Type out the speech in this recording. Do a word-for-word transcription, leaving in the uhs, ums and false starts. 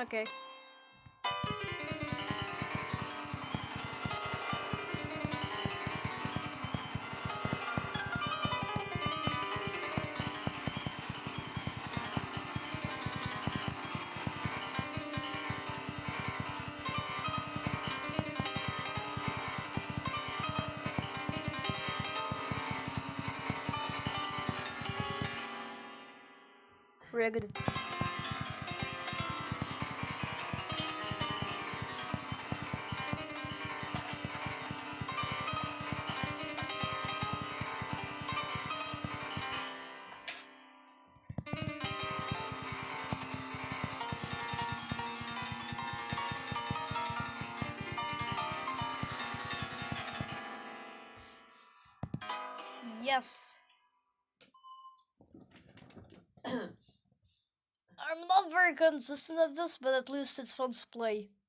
Okay. Rigged. Yes. I'm not very consistent at this, but at least it's fun to play.